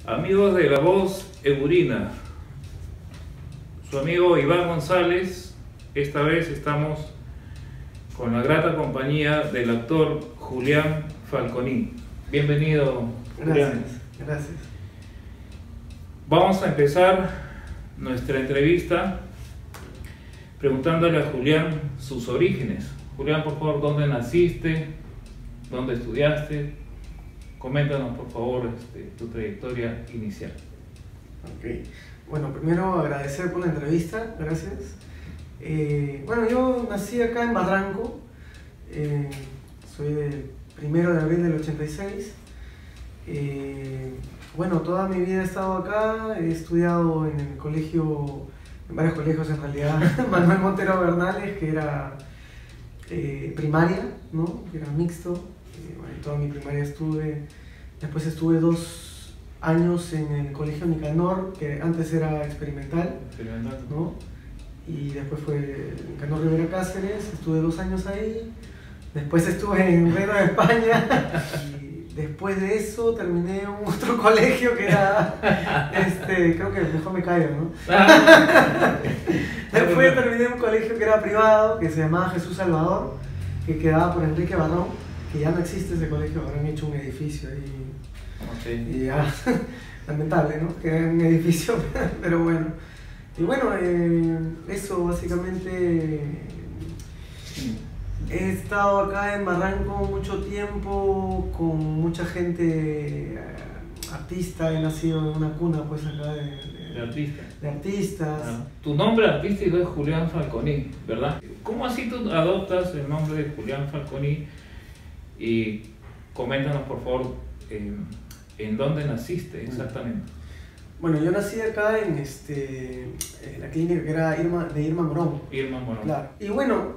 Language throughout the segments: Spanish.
Amigos de La Voz Eburina, su amigo Iván González. Esta vez estamos con la grata compañía del actor Julián Falconi. Bienvenido, Julián. Gracias. Vamos a empezar nuestra entrevista preguntándole a Julián sus orígenes. Julián, por favor, ¿dónde naciste? ¿Dónde estudiaste? Coméntanos, por favor, tu trayectoria inicial. Ok. Bueno, primero agradecer por la entrevista, gracias. Bueno, yo nací acá en Barranco, soy del 1 de abril del 86. Bueno, toda mi vida he estado acá, he estudiado en el colegio, en varios colegios en realidad, Manuel Montero Bernales, que era primaria, ¿no? Que era mixto. Bueno, toda mi primaria después estuve 2 años en el colegio Nicanor, que antes era experimental, ¿no? Y después fue Nicanor Rivera Cáceres, estuve 2 años ahí. Después estuve en Reino de España y después de eso terminé en otro colegio que era, creo que mejor me callo, ¿no? Después terminé en un colegio que era privado, que se llamaba Jesús Salvador, que quedaba por Enrique Barrón, que ya no existe ese colegio, ahora han hecho un edificio ahí. Okay. Y ya, lamentable, ¿no? Que era un edificio, pero bueno. Y bueno, eso básicamente. He estado acá en Barranco mucho tiempo, con mucha gente artista, he nacido en una cuna pues acá de artistas. Tu nombre artístico es Julián Falconi, ¿verdad? ¿Cómo así tú adoptas el nombre de Julián Falconi? Y coméntanos, por favor, en dónde naciste exactamente. Bueno, yo nací acá en la clínica que era Irma Morón. Irma Morón. Claro. Y bueno,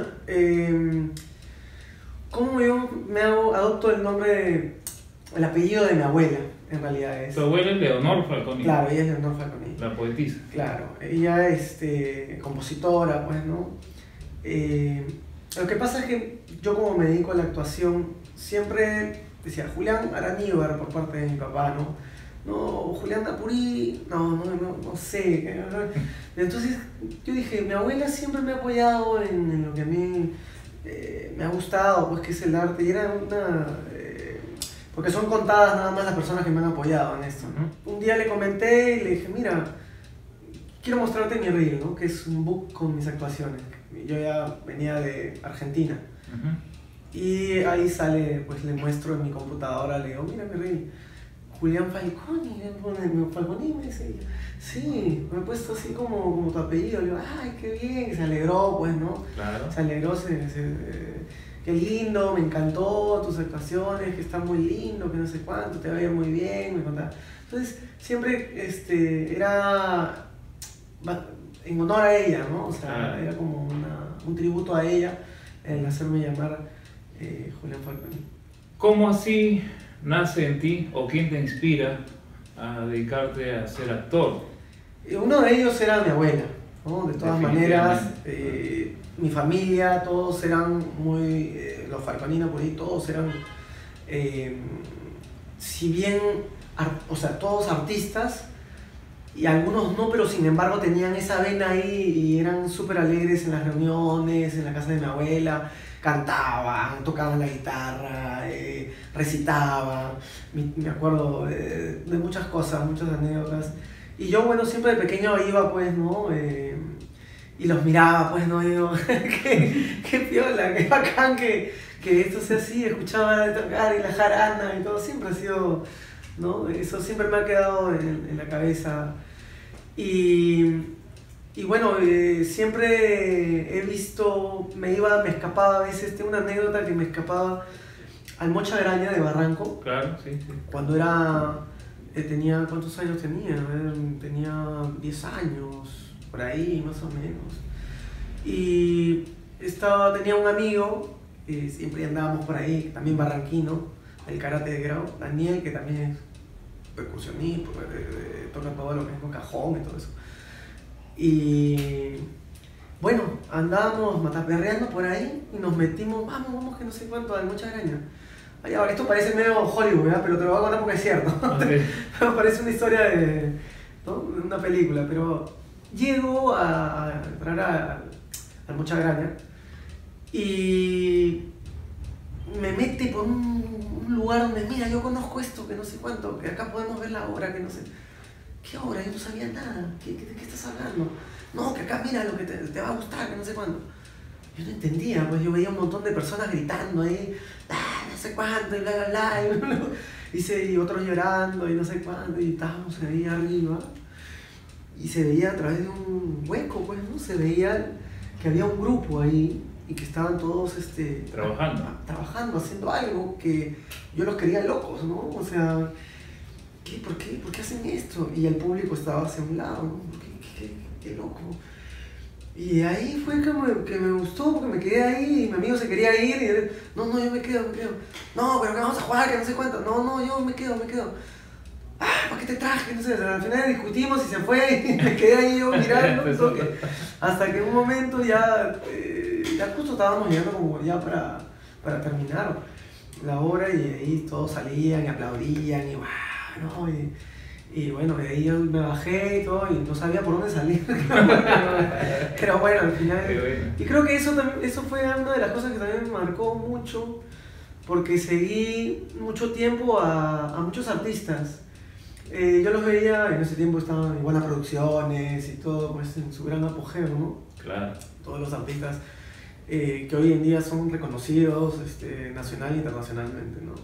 ¿cómo yo adopto el apellido de mi abuela? En realidad es. Tu abuela es Leonor Falconi. Claro, ella es Leonor Falconi. La poetisa. Claro, ella es compositora, pues, ¿no? Lo que pasa es que yo, como me dedico a la actuación, siempre decía Julián Araníbar por parte de mi papá, ¿no? No, Julián Napurí, no sé. Entonces yo dije, mi abuela siempre me ha apoyado en lo que a mí me ha gustado, pues, que es el arte. Y era porque son contadas nada más las personas que me han apoyado en esto, ¿no? Un día le comenté y le dije, mira, quiero mostrarte mi reel, ¿no? Que es un book con mis actuaciones. Yo ya venía de Argentina. Y ahí sale, pues le muestro en mi computadora, le digo, mira mi reel. Julián Falconi, Falconi, me dice ella. Sí, me he puesto así como tu apellido. Le digo, ay, qué bien. Se alegró, pues, ¿no? Claro. Se alegró, qué lindo, me encantó tus actuaciones, que están muy lindo, que no sé cuánto, te va a ir muy bien, me contaba. Entonces, siempre era en honor a ella, ¿no? O sea, era como un tributo a ella el hacerme llamar Julián Falconi. ¿Cómo así nace en ti o quién te inspira a dedicarte a ser actor? Uno de ellos era mi abuela, ¿no? De todas maneras, mi familia, todos eran muy, los Falconinos por ahí, todos eran, si bien, o sea, todos artistas, y algunos no, pero sin embargo tenían esa vena ahí y eran súper alegres en las reuniones, en la casa de mi abuela. Cantaban, tocaban la guitarra, recitaban, me acuerdo de muchas cosas, muchas anécdotas. Y yo, bueno, siempre de pequeño iba, pues, ¿no? Y los miraba, pues, ¿no? Y digo, qué piola, qué bacán que esto sea así, escuchaba tocar y la jarana y todo, siempre ha sido, ¿no? Eso siempre me ha quedado en la cabeza. Y bueno, siempre he visto, me escapaba a veces, tengo una anécdota que me escapaba al Mocha Graña de Barranco. Claro, sí. Cuando tenía, ¿cuántos años tenía? Tenía 10 años, por ahí más o menos. Y tenía un amigo, siempre andábamos por ahí, también barranquino, del karate de grado, Daniel, que también es percusionista, toca todo lo que es con cajón y todo eso. Y bueno, andábamos mataperreando por ahí y nos metimos, vamos, que no sé cuánto, al Mocha Graña. Esto parece medio Hollywood, ¿verdad? Pero te lo voy a contar porque es cierto. Okay. Parece una historia de, ¿no? de una película, pero llego a entrar al Mochagraña y me mete por un lugar donde, mira, yo conozco esto, que no sé cuánto, que acá podemos ver la obra, que no sé. ¿Qué obra? Yo no sabía nada. ¿De qué estás hablando? No, que acá mira lo que te va a gustar, que no sé cuándo. Yo no entendía, pues yo veía un montón de personas gritando ahí, no sé cuánto, y bla, bla, bla, y otros llorando, y no sé cuánto, y estábamos ahí arriba, y se veía a través de un hueco, pues, ¿no? Se veía que había un grupo ahí, y que estaban todos, trabajando, haciendo algo que yo los quería locos, ¿no? O sea, ¿por qué hacen esto? Y el público estaba hacia un lado, ¿no? ¿Qué loco? Y ahí fue que me gustó, porque me quedé ahí, y mi amigo se quería ir, y él, no, yo me quedo. No, pero que vamos a jugar, que no sé cuánto. No, yo me quedo. ¿Para qué te traje? No sé, al final discutimos y se fue, y me quedé ahí yo mirando, hasta que en un momento ya justo estábamos llegando como ya para terminar la obra, y ahí todos salían y aplaudían, y wow, ¿no? Y bueno, de ahí yo me bajé y todo, y no sabía por dónde salir. Pero bueno, al final... Bueno. Y creo que eso fue una de las cosas que también me marcó mucho, porque seguí mucho tiempo a muchos artistas. Yo los veía, en ese tiempo estaban igual las producciones y todo, pues en su gran apogeo, ¿no? Claro. Todos los artistas que hoy en día son reconocidos nacional e internacionalmente, ¿no?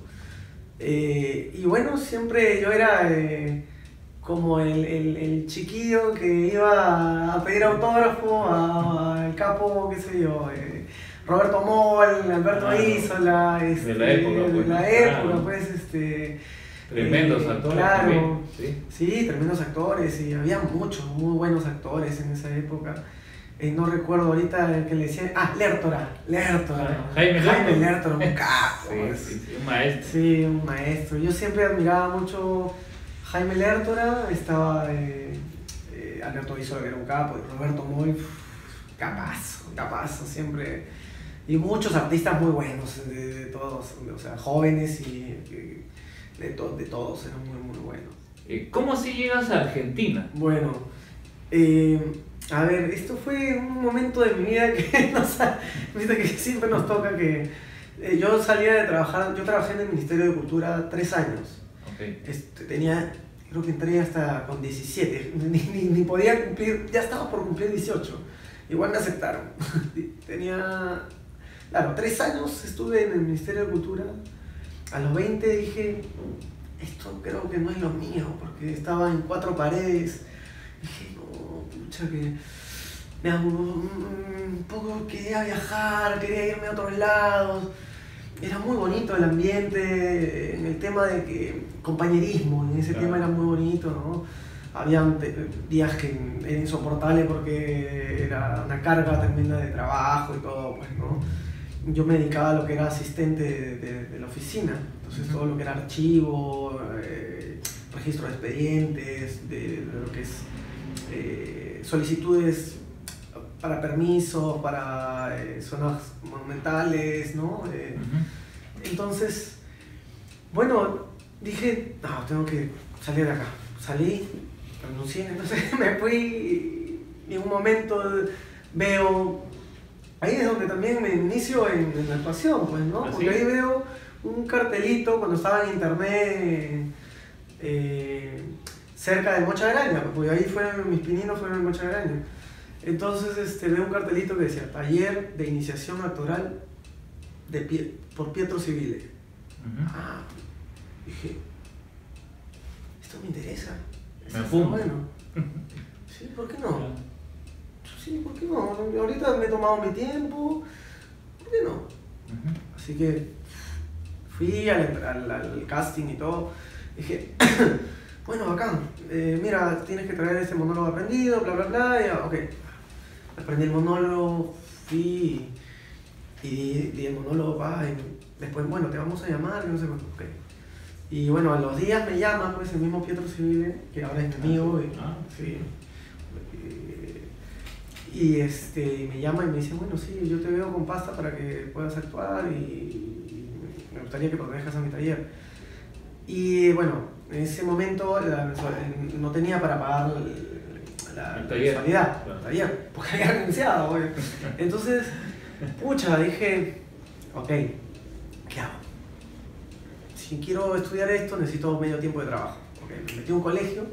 Y bueno, siempre yo era como el chiquillo que iba a pedir autógrafo al capo, qué sé yo, Roberto Moll, Alberto Isola, de la época, pues, claro. Pues, tremendos actores. Claro, también, sí, tremendos actores, y había muchos muy buenos actores en esa época. No recuerdo ahorita el que le decían, Lertora. Jaime Lertora, un capo. Sí, un maestro. Sí, un maestro. Yo siempre admiraba mucho Jaime Lertora, estaba Alberto Isola, que era un capo, y Roberto Moll, capazo, siempre. Y muchos artistas muy buenos, de todos, o sea, jóvenes y de todos, eran muy buenos. ¿Cómo así llegas a Argentina? Bueno, a ver, esto fue un momento de mi vida que viste que siempre nos toca que yo salía de trabajar, yo trabajé en el Ministerio de Cultura 3 años. Okay. Creo que entré hasta con 17, ni podía cumplir, ya estaba por cumplir 18, igual me aceptaron. Tenía, claro, 3 años estuve en el Ministerio de Cultura, a los 20 dije, esto creo que no es lo mío, porque estaba en 4 paredes, dije, no, pucha, que me hago un poco, quería viajar, quería irme a otros lados. Era muy bonito el ambiente, en el tema de que compañerismo, en ese claro. tema era muy bonito, ¿no? Había días que era insoportable porque era una carga tremenda de trabajo y todo, pues, ¿no? Yo me dedicaba a lo que era asistente de la oficina, entonces todo lo que era archivo, registro de expedientes, de lo que es solicitudes para permisos, para zonas monumentales, ¿no? Entonces, bueno, dije, no, tengo que salir de acá. Salí, renuncié, entonces me fui y en un momento veo, ahí es donde también me inicio en la actuación, pues, ¿no? Porque ahí veo un cartelito cuando estaba en internet cerca de Mochagraña, porque ahí mis pininos fueron en Mochagraña. Entonces veo un cartelito que decía Taller de Iniciación Actoral por Pietro Civile. Dije, esto me interesa. Me apunto. Bueno. Sí, ¿por qué no? Sí, ¿por qué no? Ahorita me he tomado mi tiempo, ¿por qué no? Así que fui al casting y todo. Dije, bueno, bacán, mira, tienes que traer este monólogo aprendido, bla, bla, bla, y ok. Aprendí el monólogo, fui y di el monólogo, y después, bueno, te vamos a llamar, no sé cuánto, ok. Y bueno, a los días me llama, pues, el mismo Pietro Civile, que ahora es mi amigo, sí. Y me llama y me dice, bueno, sí, yo te veo con pasta para que puedas actuar, y me gustaría que protejas a mi taller. Y bueno, en ese momento no tenía para pagar la mensualidad, el taller, porque había renunciado, güey. Entonces, pucha, dije, ok, ¿qué hago? Si quiero estudiar esto, necesito medio tiempo de trabajo. Okay, me metí a un colegio,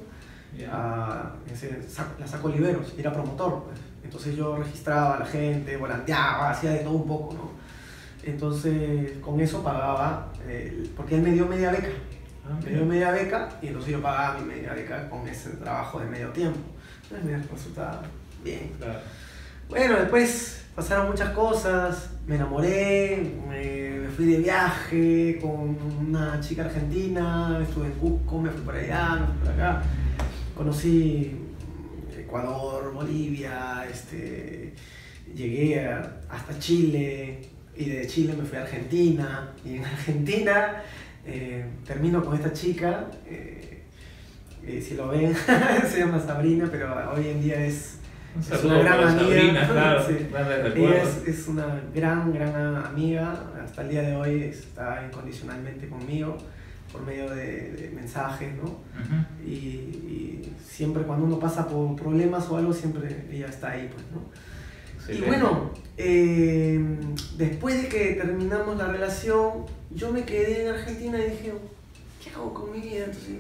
la Saco Oliveros, era promotor, pues. Entonces yo registraba a la gente, volanteaba, hacía de todo un poco, ¿no? Entonces con eso pagaba, porque él me dio media beca. Me dio media beca y entonces yo pagaba mi media beca con ese trabajo de medio tiempo. Entonces me resultaba bien. Claro. Bueno, después pasaron muchas cosas, me enamoré, me fui de viaje con una chica argentina, estuve en Cusco, me fui por allá, me fui por acá. Conocí Ecuador, Bolivia, llegué hasta Chile y de Chile me fui a Argentina y en Argentina termino con esta chica, si lo ven, se llama Sabrina, pero hoy en día es una gran amiga. Sabrina, claro, sí. Ella es una gran amiga, hasta el día de hoy está incondicionalmente conmigo por medio de mensajes, ¿no? Uh-huh. Y siempre cuando uno pasa por problemas o algo, siempre ella está ahí, pues, ¿no? Excelente. Y bueno, después de que terminamos la relación, yo me quedé en Argentina y dije, ¿qué hago con mi vida? Entonces,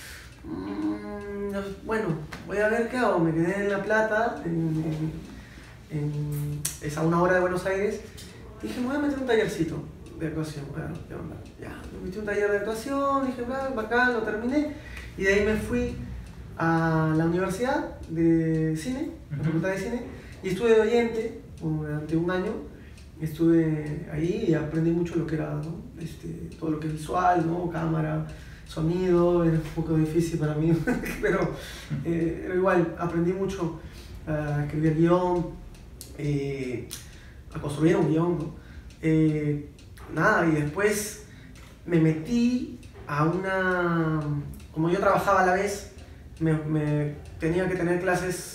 bueno, voy a ver qué hago. Me quedé en La Plata, es a 1 hora de Buenos Aires. Dije, me voy a meter un tallercito de actuación. Bueno, ¿qué onda? Ya, me metí un taller de actuación, dije, bacán, lo terminé. Y de ahí me fui a la universidad de cine, la facultad de cine, y estuve de oyente durante 1 año. Estuve ahí y aprendí mucho lo que era, ¿no? Todo lo que es visual, ¿no? Cámara, sonido, era un poco difícil para mí, pero igual aprendí mucho a escribir guión, a construir un guión, ¿no? Nada, y después me metí a una... Como yo trabajaba a la vez, me tenía que tener clases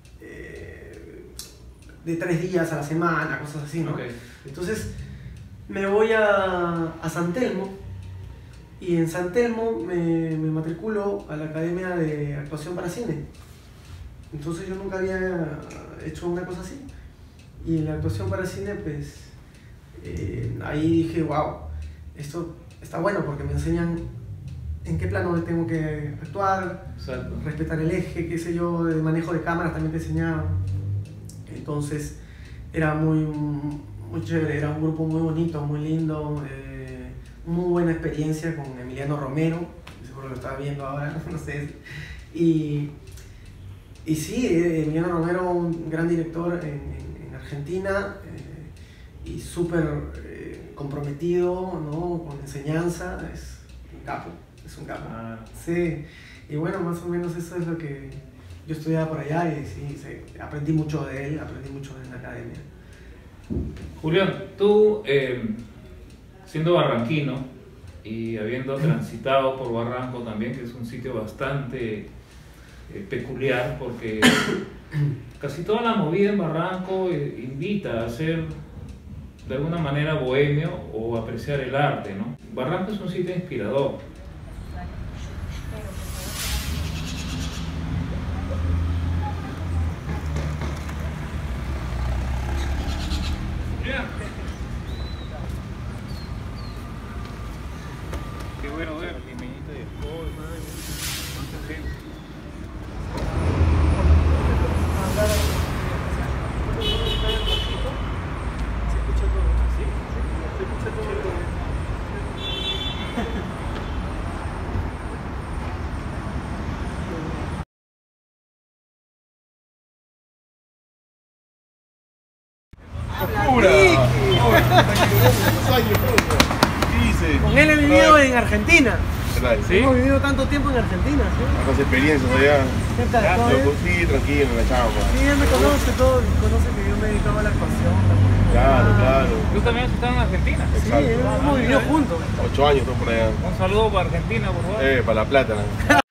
de 3 días a la semana, cosas así, ¿no? Okay. Entonces me voy a San Telmo y en San Telmo me matriculo a la Academia de Actuación para Cine. Entonces yo nunca había hecho una cosa así. Y en la actuación para cine, pues ahí dije, wow, esto está bueno porque me enseñan en qué plano tengo que actuar, exacto, respetar el eje, qué sé yo, el manejo de cámaras también te enseñaban. Entonces era muy chévere, era un grupo muy bonito, muy lindo, muy buena experiencia con Emiliano Romero, seguro lo estaba viendo ahora, no sé. Y sí, Emiliano Romero, un gran director en Argentina y súper comprometido, ¿no? Con enseñanza, es un capo, es un capo. Ah. Sí, y bueno, más o menos eso es lo que yo estudiaba por allá y sí, aprendí mucho de él, aprendí mucho en la academia. Julián, tú siendo barranquino y habiendo transitado por Barranco también, que es un sitio bastante peculiar porque casi toda la movida en Barranco invita a ser de alguna manera bohemio o apreciar el arte, ¿no? Barranco es un sitio inspirador. Qué bueno ver Jimenito de Ford, madre. Mucha gente. ¿Se escucha todo? ¿Sí? ¿Se escucha todo? Con él he vivido en Argentina. ¿Sí? Hemos vivido tanto tiempo en Argentina, ¿sí? Las experiencias allá. ¿Qué tal? ¿Todo bien? Sí, tranquilo, en la chamba. Sí, él me conoce todo, conoce que yo me dedicaba a la actuación. Claro. ¿Tú también has estado en Argentina? Sí, hemos vivido juntos. 8 años estamos por allá. Un saludo para Argentina, por favor. Para La Plata.